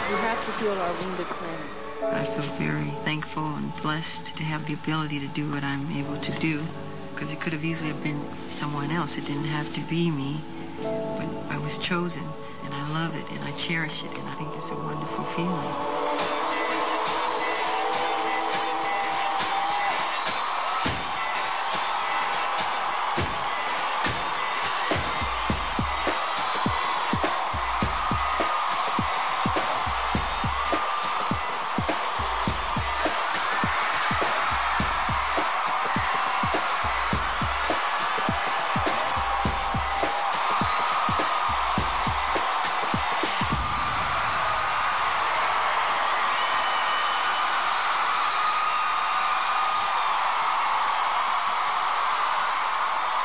We have to heal our wounded planet. I feel very thankful and blessed to have the ability to do what I'm able to do, because it could have easily have been someone else. It didn't have to be me, but I was chosen, and I love it, and I cherish it, and I think it's a wonderful feeling.